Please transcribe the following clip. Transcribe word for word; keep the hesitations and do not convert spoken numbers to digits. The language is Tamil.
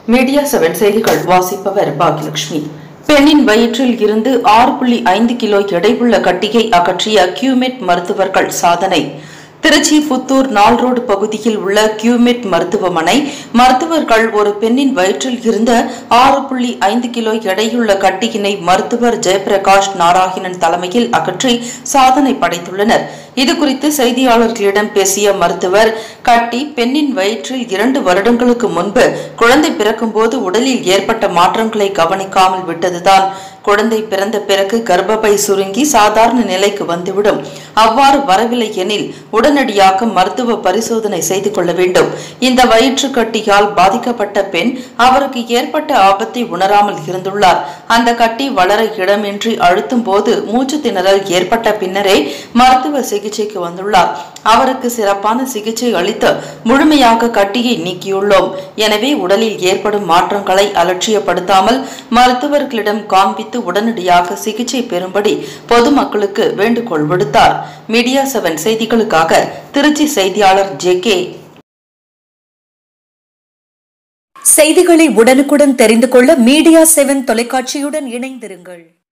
மீடியா செவன் செய்திகள் வாசிப்பவர் பாக்கியலட்சுமி. பெண்ணின் வயிற்றில் இருந்து ஆறு புள்ளி ஐந்து கிலோ எடையுள்ள கட்டியை அகற்றிய கியூமெட் மருத்துவர்கள் சாதனை. திருச்சி புத்தூர் நால் ரோடு பகுதியில் உள்ள கியூமெட் மருத்துவமனை மருத்துவர்கள் ஒரு பெண்ணின் வயிற்றில் இருந்த ஆறு புள்ளி ஐந்து கிலோ எடையுள்ள கட்டியினை மருத்துவர் ஜெயபிரகாஷ் நாராயணன் தலைமையில் அகற்றி சாதனை படைத்துள்ளனர். இதுகுறித்து செய்தியாளர்களிடம் பேசிய மருத்துவர், கட்டி பெண்ணின் வயிற்றில் இரண்டு வருடங்களுக்கு முன்பு குழந்தை பிறக்கும் போது உடலில் ஏற்பட்ட மாற்றங்களை கவனிக்காமல் விட்டதுதான். குழந்தை பிறந்த பிறகு கர்ப்பப்பை சுருங்கி சாதாரண நிலைக்கு வந்துவிடும். அவ்வாறு வரவில்லை எனில் உடனடியாக மருத்துவ பரிசோதனை செய்து கொள்ள வேண்டும். இந்த வயிற்று கட்டியால் பாதிக்கப்பட்ட பெண் அவருக்கு ஏற்பட்ட ஆபத்தை உணராமல் இருந்துள்ளார். அந்த கட்டி வளர இடமின்றி அழுத்தும் போது மூச்சு திணறல் ஏற்பட்ட பின்னரே மருத்துவ சிகிச்சைக்கு வந்துள்ளார். அவருக்கு சிறப்பான சிகிச்சை அளித்து முழுமையாக கட்டியை நீக்கியுள்ளோம். எனவே உடலில் ஏற்படும் மாற்றங்களை அலட்சியப்படுத்தாமல் மருத்துவர்களிடம் காண்பித்து உடனடியாக சிகிச்சை பெறும்படி பொதுமக்களுக்கு வேண்டுகோள் விடுத்தார். மீடியா செவன் செய்திகளுக்காக திருச்சி செய்தியாளர் ஜே கே. செய்திகளை உடனுக்குடன் தெரிந்து கொள்ள மீடியா செவன் தொலைக்காட்சியுடன் இணைந்திருங்கள்.